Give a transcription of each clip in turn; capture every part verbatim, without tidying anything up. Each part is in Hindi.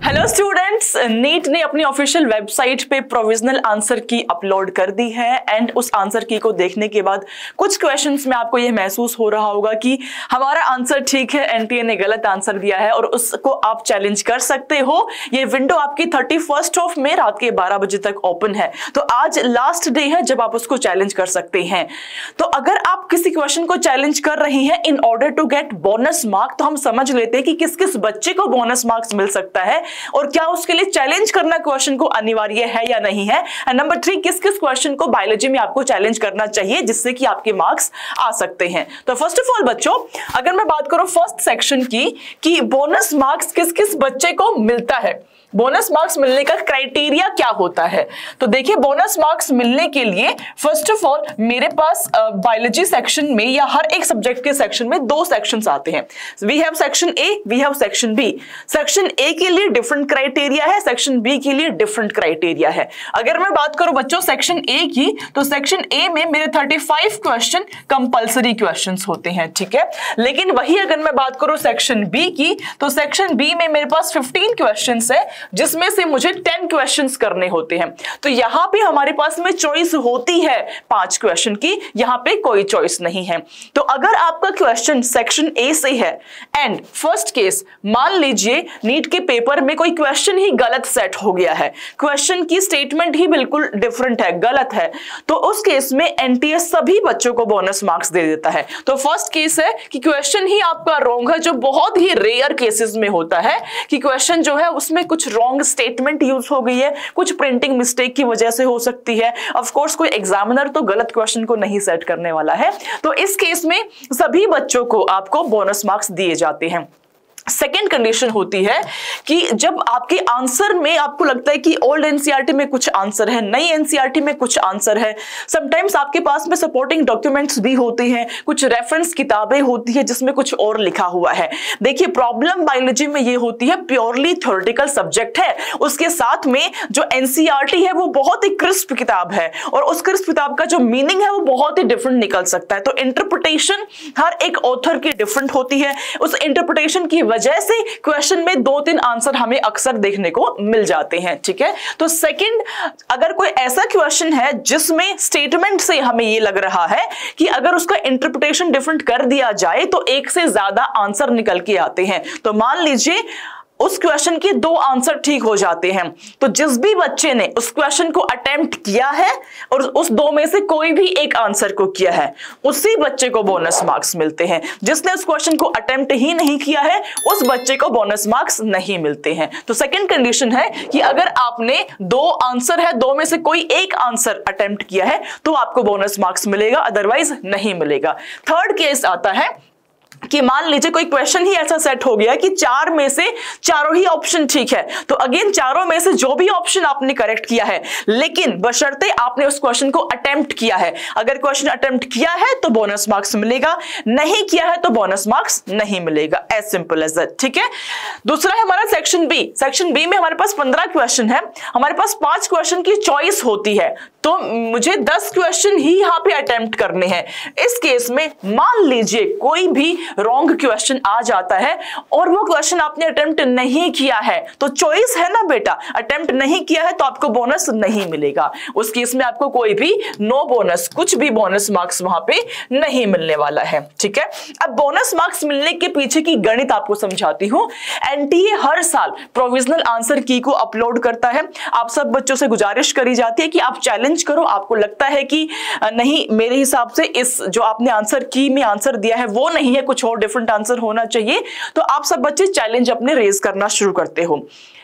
हेलो स्टूडेंट्स, नीट ने अपनी ऑफिशियल वेबसाइट पे प्रोविजनल आंसर की अपलोड कर दी है एंड उस आंसर की को देखने के बाद कुछ क्वेश्चंस में आपको ये महसूस हो रहा होगा कि हमारा आंसर ठीक है, एनटीए ने गलत आंसर दिया है और उसको आप चैलेंज कर सकते हो। ये विंडो आपकी थर्टी फर्स्ट ऑफ मई रात के बारह बजे तक ओपन है, तो आज लास्ट डे है जब आप उसको चैलेंज कर सकते हैं। तो अगर आप किसी क्वेश्चन को चैलेंज कर रही हैं in order to get bonus mark, तो हम समझ लेते हैं कि किस किस बच्चे को बोनस मार्क्स मिल सकता है और क्या उसके लिए चैलेंज करना क्वेश्चन को अनिवार्य है या नहीं है। एंड नंबर थ्री, किस किस क्वेश्चन को बायोलॉजी में आपको चैलेंज करना चाहिए जिससे कि आपके मार्क्स आ सकते हैं। तो फर्स्ट ऑफ ऑल बच्चों, अगर मैं बात करूं फर्स्ट सेक्शन की कि बोनस मार्क्स किस किस बच्चे को मिलता है, बोनस मार्क्स मिलने का क्राइटेरिया क्या होता है, तो देखिए बोनस मार्क्स मिलने के लिए फर्स्ट ऑफ ऑल मेरे पास बायोलॉजी सेक्शन में या हर एक सब्जेक्ट के सेक्शन में दो सेक्शंस आते हैं। We have section A, we have section B. Section A के लिए डिफरेंट क्राइटेरिया है, सेक्शन बी के लिए डिफरेंट क्राइटेरिया है। अगर मैं बात करूं बच्चों सेक्शन ए की, तो सेक्शन ए में मेरे पैंतीस क्वेश्चन कंपलसरी क्वेश्चंस होते हैं, ठीक है। लेकिन वही अगर मैं बात करूं सेक्शन बी की, तो सेक्शन बी में मेरे पास पंद्रह क्वेश्चंस है जिसमें से मुझे दस क्वेश्चंस करने होते हैं। तो यहां पे हमारे पास में चॉइस होती है पांच क्वेश्चन की, यहां पे कोई चॉइस नहीं है। तो अगर आपका क्वेश्चन सेक्शन ए से है एंड फर्स्ट केस मान लीजिए नीट के पेपर में कोई क्वेश्चन ही गलत सेट हो गया है, क्वेश्चन की स्टेटमेंट ही बिल्कुल डिफरेंट है, गलत है, तो उस केस में एनटीए सभी बच्चों को बोनस मार्क्स दे देता है। तो फर्स्ट केस है कि क्वेश्चन ही आपका रॉन्ग है, जो बहुत ही रेयर केसेस में होता है कि क्वेश्चन जो है उसमें कुछ रॉन्ग स्टेटमेंट यूज हो गई है, कुछ प्रिंटिंग मिस्टेक की वजह से हो सकती है। ऑफ कोर्स कोई एग्जामिनर तो गलत क्वेश्चन को नहीं सेट करने वाला है, तो इस केस में सभी बच्चों को आपको बोनस मार्क्स दिए जाते हैं। सेकेंड कंडीशन होती है कि जब आपके आंसर में आपको लगता है कि ओल्ड एनसीईआरटी में कुछ आंसर है, नई एनसीईआरटी में कुछ आंसर है, समटाइम्स आपके पास में सपोर्टिंग डॉक्यूमेंट्स भी होते हैं, कुछ रेफरेंस किताबें होती है जिसमें कुछ और लिखा हुआ है। देखिए प्रॉब्लम बायोलॉजी में ये होती है प्योरली थ्योरेटिकल सब्जेक्ट है, उसके साथ में जो एनसीईआरटी है वो बहुत ही क्रिस्प किताब है और उस क्रिस्प किताब का जो मीनिंग है वो बहुत ही डिफरेंट निकल सकता है। तो इंटरप्रिटेशन हर एक ऑथर की डिफरेंट होती है, उस इंटरप्रिटेशन की वजह से क्वेश्चन में दो तीन आंसर हमें अक्सर देखने को मिल जाते हैं, ठीक है। तो सेकंड, अगर कोई ऐसा क्वेश्चन है जिसमें स्टेटमेंट से हमें ये लग रहा है कि अगर उसका इंटरप्रिटेशन डिफरेंट कर दिया जाए तो एक से ज्यादा आंसर निकल के आते हैं, तो मान लीजिए उस क्वेश्चन के दो आंसर ठीक हो जाते हैं, तो जिस भी बच्चे ने उस क्वेश्चन को अटेम्प्ट किया है और उस दो में से कोई भी एक आंसर को किया है, उसी बच्चे को बोनस मार्क्स मिलते हैं। जिसने उस क्वेश्चन को अटेम्प्ट ही नहीं किया है उस बच्चे को बोनस मार्क्स नहीं मिलते हैं। तो सेकंड कंडीशन है कि अगर आपने दो आंसर है, दो में से कोई एक आंसर अटेम्प्ट किया है तो आपको बोनस मार्क्स मिलेगा, अदरवाइज नहीं मिलेगा। थर्ड केस आता है कि मान लीजिए कोई क्वेश्चन ही ऐसा सेट हो गया कि चार में से चारों ही ऑप्शन ठीक है, तो अगेन चारों में से जो भी ऑप्शन आपने करेक्ट किया है, लेकिन बशर्ते आपने उस क्वेश्चन को अटेम्प्ट किया है, अगर क्वेश्चन अटेम्प्ट किया है तो बोनस मार्क्स मिलेगा, नहीं किया है तो बोनस मार्क्स नहीं मिलेगा, एज सिंपल एज दैट, ठीक है। दूसरा है हमारा सेक्शन बी। सेक्शन बी में हमारे पास पंद्रह क्वेश्चन है, हमारे पास पांच क्वेश्चन की चॉइस होती है, तो मुझे दस क्वेश्चन ही यहां पे अटेम्प्ट करने हैं। इस केस में मान लीजिए कोई भी रॉन्ग क्वेश्चन आ जाता है और वो क्वेश्चन आपने अटेम्प्ट नहीं किया है, तो चॉइस है ना बेटा, अटेम्प्ट नहीं किया है तो आपको बोनस नहीं मिलेगा, उस केस में आपको कोई भी नो बोनस, कुछ भी बोनस मार्क्स वहां पे नहीं मिलने वाला है, ठीक है। अब बोनस मार्क्स मिलने के पीछे की गणित आपको समझाती हूं। एनटीए हर साल प्रोविजनल आंसर की को अपलोड करता है, आप सब बच्चों से गुजारिश करी जाती है कि आप चैलेंज करो, आपको लगता है कि नहीं मेरे हिसाब से इस जो आपने आंसर की में आंसर दिया है वो नहीं है, कुछ और डिफरेंट आंसर होना चाहिए, तो आप सब बच्चे चैलेंज अपने रेज करना शुरू करते हो।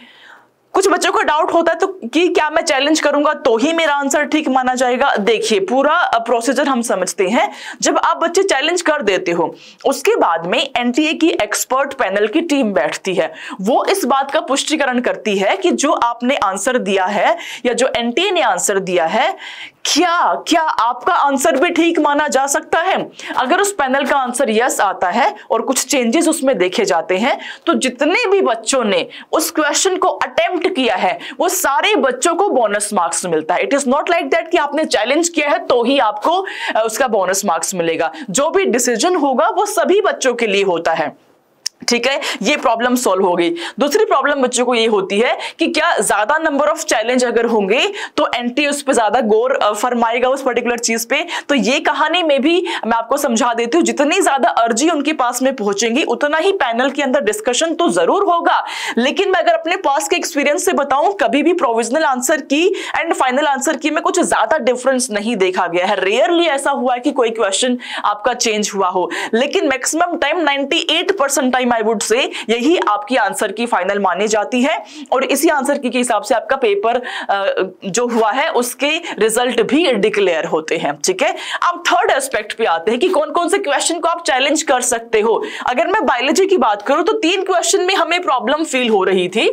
कुछ बच्चों को डाउट होता है तो कि क्या मैं चैलेंज करूंगा तो ही मेरा आंसर ठीक माना जाएगा। देखिए पूरा प्रोसीजर हम समझते हैं। जब आप बच्चे चैलेंज कर देते हो उसके बाद में एनटीए की एक्सपर्ट पैनल की टीम बैठती है, वो इस बात का पुष्टिकरण करती है कि जो आपने आंसर दिया है या जो एनटीए ने आंसर दिया है क्या क्या आपका आंसर भी ठीक माना जा सकता है। अगर उस पैनल का आंसर यस आता है और कुछ चेंजेस उसमें देखे जाते हैं तो जितने भी बच्चों ने उस क्वेश्चन को अटेम्प्ट किया है वो सारे बच्चों को बोनस मार्क्स मिलता है। It is not like that कि आपने चैलेंज किया है तो ही आपको उसका बोनस मार्क्स मिलेगा। जो भी डिसीजन होगा वो सभी बच्चों के लिए होता है। ठीक है, ये प्रॉब्लम सॉल्व हो गई। दूसरी प्रॉब्लम बच्चों को ये होती है कि क्या ज्यादा नंबर ऑफ चैलेंज अगर होंगे तो एनटीए उस पे ज्यादा गौर फरमाएगा उस पर्टिकुलर चीज पे। तो ये कहानी में भी मैं आपको समझा देती हूँ, जितनी ज्यादा अर्जी उनके पास में पहुंचेंगी उतना ही पैनल के अंदर डिस्कशन तो जरूर होगा, लेकिन मैं अगर अपने पास के एक्सपीरियंस से बताऊं, कभी भी provisional answer key and final answer key में कुछ ज्यादा डिफरेंस नहीं देखा गया है। रेयरली ऐसा हुआ है कि कोई क्वेश्चन आपका चेंज हुआ हो, लेकिन मैक्सिमम टाइम अट्ठानवे percent time I would say यही आपकी आंसर की फाइनल मानी जाती है, और इसी आंसर की के हिसाब से आपका पेपर जो हुआ है उसके रिजल्ट भी डिक्लेयर होते हैं। ठीक है, अब थर्ड एस्पेक्ट पे आते हैं कि कौन कौन से क्वेश्चन को आप चैलेंज कर सकते हो। अगर मैं बायोलॉजी की बात करूं तो तीन क्वेश्चन में हमें प्रॉब्लम फील हो रही थी,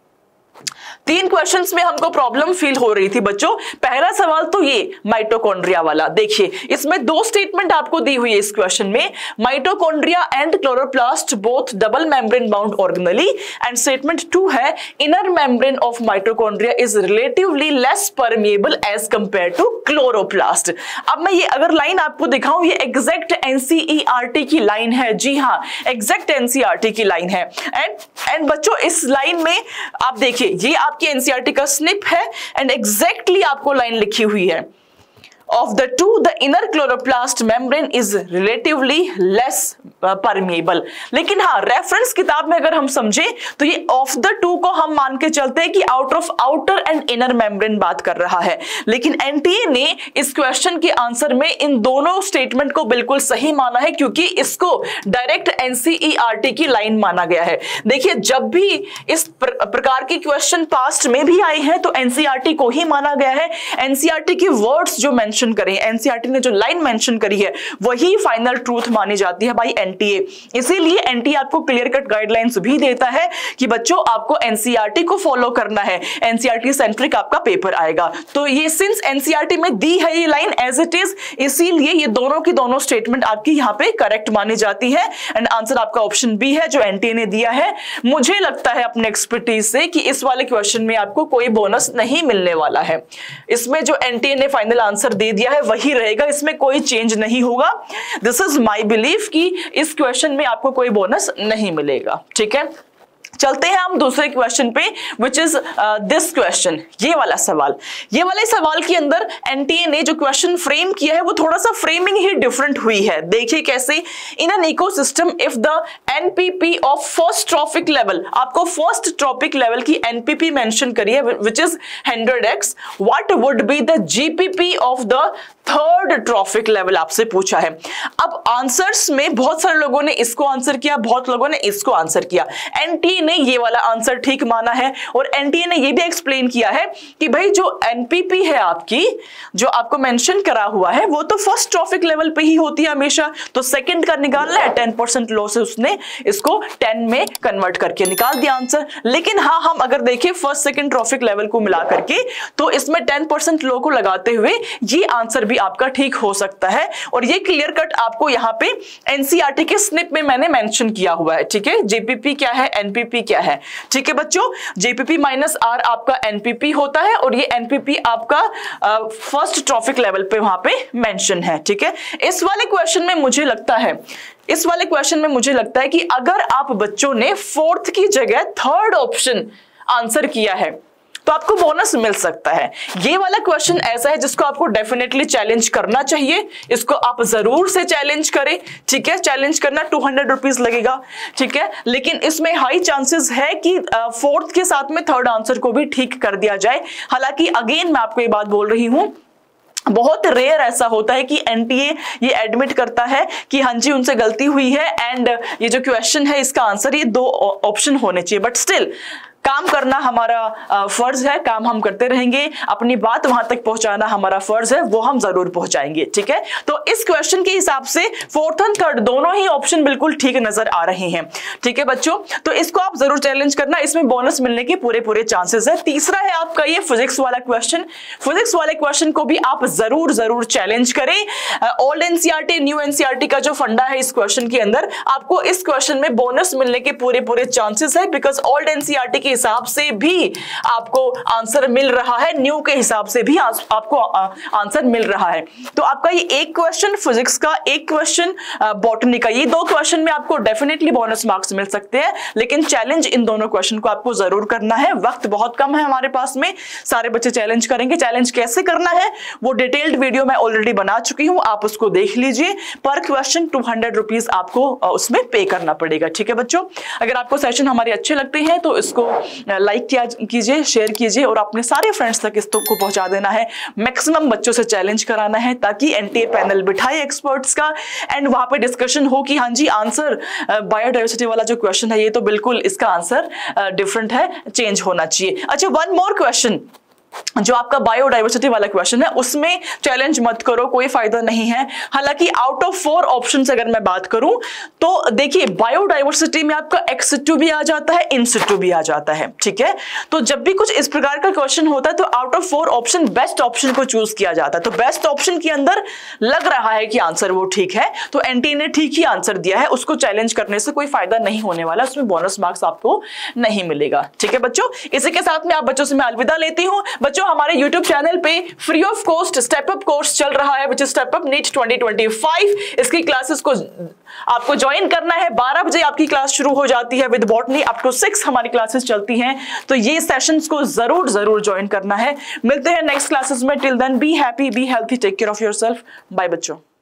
तीन क्वेश्चंस में हमको प्रॉब्लम फील हो रही थी बच्चों। पहला सवाल तो ये माइटोकॉन्ड्रिया वाला, देखिए इसमें दो स्टेटमेंट आपको दी हुई है इस क्वेश्चन में, mitochondria and chloroplast both double membrane bound organelle, and statement two है inner membrane of mitochondria is relatively less permeable as compare to chloroplast. अब मैं ये अगर लाइन आपको दिखाऊं, ये एग्जैक्ट एनसीईआरटी की लाइन है, जी हाँ एग्जैक्ट एनसीईआरटी की लाइन है। एंड एंड बच्चों इस लाइन में आप देखिए ये आपकी एनसीईआरटी का स्निप है एंड एग्जैक्टली आपको लाइन लिखी हुई है, of the two the inner chloroplast membrane is relatively less uh, permeable। लेकिन हाँ रेफरेंस किताब में अगर हम समझे तो ये ऑफ द टू को हम मान के चलते हैं कि out of outer and inner membrane बात कर रहा है, लेकिन एनटीए ने इस क्वेश्चन के आंसर में इन दोनों स्टेटमेंट को बिल्कुल सही माना है, क्योंकि इसको डायरेक्ट एनसीईआरटी की लाइन माना गया है। देखिए जब भी इस प्र, प्रकार के क्वेश्चन पास्ट में भी आए हैं तो एनसीईआरटी को ही माना गया है। एनसीईआरटी के वर्ड्स जो मेंशन करें, एनसीईआरटी ने जो लाइन मेंशन करी है वही फाइनल ट्रूथ मानी जाती है बाय एनटीए। इसीलिए एनटीए आपको क्लियर कट गाइडलाइंस भी देता है कि बच्चों आपको एनसीईआरटी को फॉलो करना है, एनसीईआरटी सेंट्रिक आपका पेपर आएगा। तो ये सिंस एनसीईआरटी में दी है ये लाइन एज इट इज, इसीलिए ये दोनों की दोनों स्टेटमेंट आपकी यहाँ पे करेक्ट मानी जाती है, एंड आंसर आपका ऑप्शन बी है जो एनटीए ने दिया है। मुझे लगता है अपने एक्सपर्टीज से कि इस वाले क्वेश्चन में आपको कोई बोनस नहीं मिलने वाला है। इसमें जो एनटीए ने फाइनल आंसर दे दिया है वही रहेगा, इसमें कोई चेंज नहीं होगा। दिस इज माय बिलीफ कि इस क्वेश्चन में आपको कोई बोनस नहीं मिलेगा। ठीक है, चलते हैं हम दूसरे क्वेश्चन पे, विच इज दिस क्वेश्चन, ये वाला सवाल। ये वाले सवाल के अंदर एनटीए ने जो क्वेश्चन फ्रेम किया है वो थोड़ा सा फ्रेमिंग ही डिफरेंट हुई है। देखिए कैसे, in an ecosystem if the NPP of first trophic level, आपको फर्स्ट ट्रॉपिक लेवल की एनपीपी मेंशन करी है which is hundred X, what would be the GPP of the third trophic level, आपसे पूछा है। अब आंसर्स में बहुत सारे लोगों ने इसको आंसर किया, बहुत लोगों ने इसको आंसर किया। एनटीए ने ये वाला आंसर ठीक माना है, और एनटीए ने ये भी एक्सप्लेन किया है कि भाई जो एनपीपी है आपकी, जो आपको मेंशन करा हुआ है वो तो फर्स्ट ट्रॉपिक लेवल पे ही होती है हमेशा, तो सेकंड का निकालना है, टेन परसेंट लॉस है, उसने इसको टेन में कन्वर्ट करके निकाल दिया आंसर। लेकिन हाँ हम अगर देखें फर्स्ट सेकंड ट्रॉपिक लेवल को मिला करके तो इसमें टेन परसेंट लो को लगाते हुए ये आंसर भी आपका ठीक हो सकता है, और ये क्लियर कट आपको यहाँ पे एनसीईआरटी के स्निप में मैंने मेंशन किया हुआ है। ठीक है, जेपीपी क्या है, एनपीपी क्या है। ठीक है बच्चों, जेपीपी माइनस आर आपका एनपीपी होता है, और ये एनपीपी आपका फर्स्ट ट्रॉपिक लेवल पे वहां पे मेंशन है। ठीक है, इस वाले क्वेश्चन में मुझे लगता है इस वाले क्वेश्चन में मुझे लगता है कि अगर आप बच्चों ने फोर्थ की जगह थर्ड ऑप्शन आंसर किया है तो आपको बोनस मिल सकता है। ये वाला क्वेश्चन ऐसा है जिसको आपको डेफिनेटली चैलेंज करना चाहिए, इसको आप जरूर से चैलेंज करें। ठीक है, चैलेंज करना टू हंड्रेड रुपीज लगेगा। ठीक है, लेकिन इसमें हाई चांसेस है कि फोर्थ के साथ में थर्ड आंसर को भी ठीक कर दिया जाए। हालांकि अगेन मैं आपको ये बात बोल रही हूं, बहुत रेयर ऐसा होता है कि एनटीए ये एडमिट करता है कि हाँ जी उनसे गलती हुई है एंड ये जो क्वेश्चन है इसका आंसर ये दो ऑप्शन होने चाहिए, बट स्टिल काम करना हमारा फर्ज है, काम हम करते रहेंगे, अपनी बात वहां तक पहुंचाना हमारा फर्ज है, वो हम जरूर पहुंचाएंगे। ठीक है, तो इस क्वेश्चन के हिसाब से फोर्थ एंड थर्ड दोनों ही ऑप्शन बिल्कुल ठीक नजर आ रहे हैं। ठीक है बच्चों, तो इसको आप जरूर चैलेंज करना, इसमें बोनस मिलने के पूरे पूरे चांसेस है। तीसरा है आपका ये फिजिक्स वाला क्वेश्चन। फिजिक्स वाले क्वेश्चन को भी आप जरूर जरूर चैलेंज करें। ओल्ड एनसीईआरटी न्यू एनसीईआरटी का जो फंडा है इस क्वेश्चन के अंदर, आपको इस क्वेश्चन में बोनस मिलने के पूरे पूरे चांसेस है, बिकॉज ओल्ड एनसीईआरटी के हिसाब से भी आपको आंसर मिल रहा है, न्यू के हिसाब से भी आपको आंसर मिल रहा है। तो आपका ये एक क्वेश्चन फिजिक्स का, एक क्वेश्चन बॉटनी का, ये दो क्वेश्चन में आपको डेफिनेटली बोनस मार्क्स मिल सकते हैं, लेकिन चैलेंज इन दोनों क्वेश्चन को आपको जरूर करना है। वक्त बहुत कम है हमारे पास में, सारे बच्चे चैलेंज करेंगे। चैलेंज कैसे करना है वो डिटेल्ड वीडियो मैं ऑलरेडी बना चुकी हूं, आप उसको देख लीजिए। पर क्वेश्चन टू हंड्रेड रुपीज आपको उसमें पे करना पड़ेगा। ठीक है बच्चों, अगर आपको सेशन हमारे अच्छे लगते हैं तो इसको लाइक किया कीजिए, शेयर कीजिए और अपने सारे फ्रेंड्स तक इसको पहुंचा देना है। मैक्सिमम बच्चों से चैलेंज कराना है ताकि एनटीए पैनल बिठाए एक्सपर्ट्स का एंड वहां पे डिस्कशन हो कि हाँ जी आंसर बायोडाइवर्सिटी वाला जो क्वेश्चन है ये तो बिल्कुल इसका आंसर डिफरेंट है, चेंज होना चाहिए। अच्छा, वन मोर क्वेश्चन, जो आपका बायोडाइवर्सिटी वाला क्वेश्चन है उसमें चैलेंज मत करो, कोई फायदा नहीं है। हालांकि आउट ऑफ फोर ऑप्शंस अगर मैं बात करूं तो देखिए बायोडाइवर्सिटी में आपका एक्स सिटू भी आ जाता है, इन सिटू भी आ जाता है। ठीक है, तो जब भी कुछ इस प्रकार का क्वेश्चन होता है तो out of four option best option को चूज किया जाता है। तो बेस्ट ऑप्शन के अंदर लग रहा है कि आंसर वो ठीक है, तो एनटीए ने ठीक ही आंसर दिया है, उसको चैलेंज करने से कोई फायदा नहीं होने वाला, उसमें बोनस मार्क्स आपको नहीं मिलेगा। ठीक है बच्चों, इसी के साथ में आप बच्चों से मैं अलविदा लेती हूं। बच्चों हमारे YouTube चैनल पे free of cost step up course चल रहा है, which is step up NEET twenty twenty five. इसकी क्लासेस को आपको ज्वाइन करना है। बारह बजे आपकी क्लास शुरू हो जाती है with botany, up to six हमारी क्लासेस चलती हैं, तो ये सेशंस को जरूर जरूर ज्वाइन करना है। मिलते हैं नेक्स्ट क्लासेस में। Till then be happy, be healthy, take care of yourself. Bye बच्चों।